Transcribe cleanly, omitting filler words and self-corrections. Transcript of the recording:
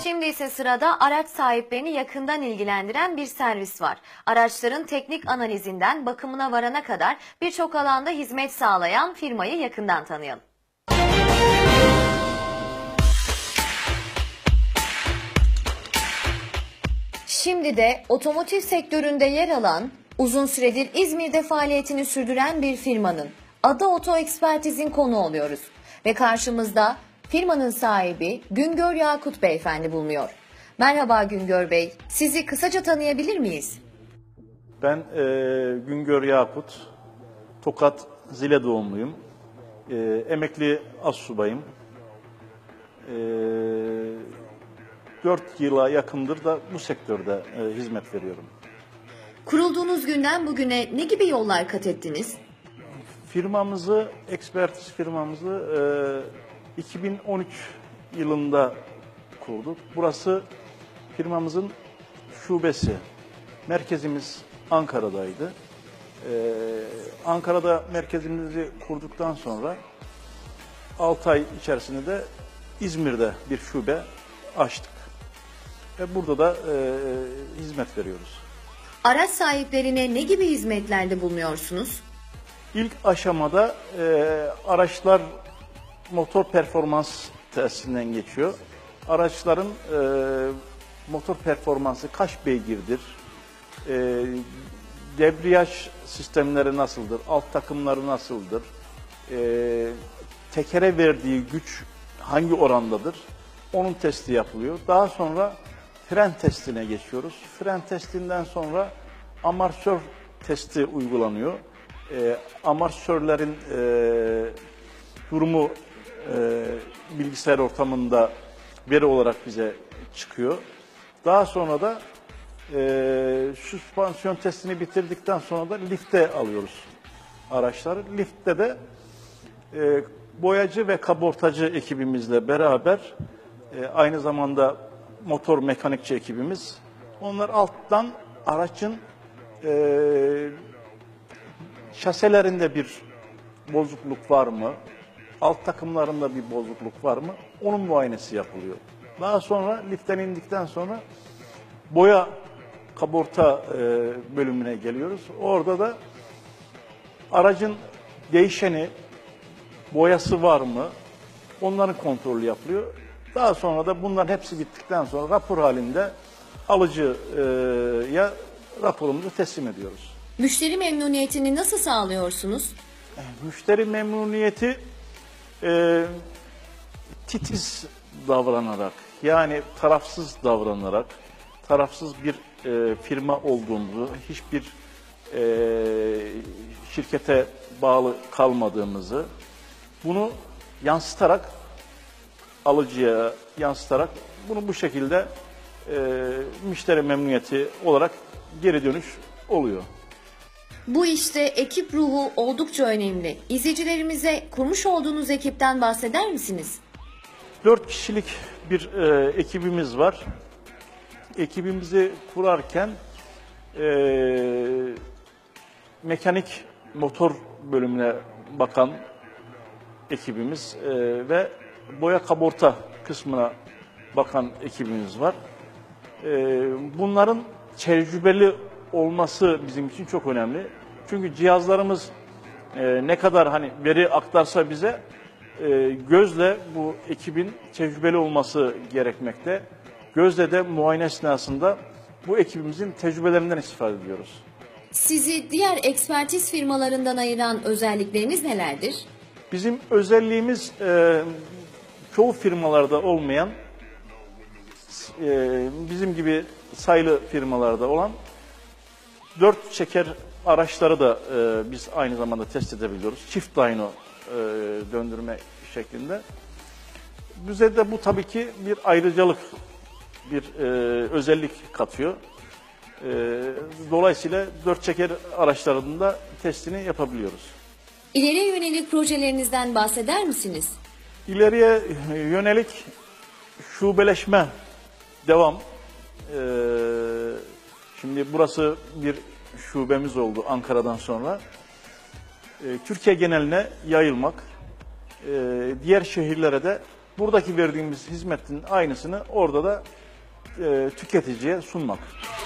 Şimdi ise sırada araç sahiplerini yakından ilgilendiren bir servis var. Araçların teknik analizinden bakımına varana kadar birçok alanda hizmet sağlayan firmayı yakından tanıyalım. Şimdi de otomotiv sektöründe yer alan, uzun süredir İzmir'de faaliyetini sürdüren bir firmanın Ada Oto Ekspertiz'in konuğu oluyoruz. Ve karşımızda firmanın sahibi Güngör Yakut Beyefendi bulunuyor. Merhaba Güngör Bey, sizi kısaca tanıyabilir miyiz? Ben Güngör Yakut, Tokat Zile doğumluyum. Emekli astsubayım. 4 yıla yakındır da bu sektörde hizmet veriyorum. Kurulduğunuz günden bugüne ne gibi yollar kat ettiniz? Ekspertiz firmamızı 2013 yılında kurduk. Burası firmamızın şubesi. Merkezimiz Ankara'daydı. Ankara'da merkezimizi kurduktan sonra 6 ay içerisinde de İzmir'de bir şube açtık. Ve burada da hizmet veriyoruz. Araç sahiplerine ne gibi hizmetlerde bulunuyorsunuz? İlk aşamada araçlar motor performans testinden geçiyor. Araçların motor performansı kaç beygirdir, debriyaj sistemleri nasıldır, alt takımları nasıldır, tekere verdiği güç hangi orandadır, onun testi yapılıyor. Daha sonra fren testine geçiyoruz. Fren testinden sonra amortisör testi uygulanıyor. Amortisörlerin durumu bilgisayar ortamında veri olarak bize çıkıyor. Daha sonra da süspansiyon testini bitirdikten sonra da lifte alıyoruz araçları. Liftte de boyacı ve kaportacı ekibimizle beraber aynı zamanda motor mekanikçi ekibimiz. Onlar alttan aracın şaselerinde bir bozukluk var mı? Alt takımlarında bir bozukluk var mı? Onun muayenesi yapılıyor. Daha sonra liften indikten sonra boya kaporta bölümüne geliyoruz. Orada da aracın değişeni, boyası var mı? Onların kontrolü yapılıyor. Daha sonra da bunların hepsi bittikten sonra rapor halinde alıcıya raporumuzu teslim ediyoruz. Müşteri memnuniyetini nasıl sağlıyorsunuz? Müşteri memnuniyeti titiz davranarak, yani tarafsız davranarak, tarafsız bir firma olduğumuzu, hiçbir şirkete bağlı kalmadığımızı, bunu yansıtarak, alıcıya yansıtarak bunu bu şekilde müşteri memnuniyeti olarak geri dönüş oluyor. Bu işte ekip ruhu oldukça önemli. İzleyicilerimize kurmuş olduğunuz ekipten bahseder misiniz? 4 kişilik bir ekibimiz var. Ekibimizi kurarken mekanik motor bölümüne bakan ekibimiz ve boya kaporta kısmına bakan ekibimiz var. Bunların tecrübeli olması bizim için çok önemli. Çünkü cihazlarımız ne kadar hani veri aktarsa bize gözle bu ekibin tecrübeli olması gerekmekte. Gözle de muayene esnasında bu ekibimizin tecrübelerinden istifade ediyoruz. Sizi diğer ekspertiz firmalarından ayıran özellikleriniz nelerdir? Bizim özelliğimiz çoğu firmalarda olmayan, bizim gibi sayılı firmalarda olan 4 çeker araçları da biz aynı zamanda test edebiliyoruz. Çift dyno döndürme şeklinde. Bize de bu tabii ki bir ayrıcalık, bir özellik katıyor. Dolayısıyla 4 çeker araçlarının da testini yapabiliyoruz. İleriye yönelik projelerinizden bahseder misiniz? İleriye yönelik şubeleşme devam. Şimdi burası bir şubemiz oldu Ankara'dan sonra. Türkiye geneline yayılmak, diğer şehirlere de Buradaki verdiğimiz hizmetin aynısını orada da tüketiciye sunmak.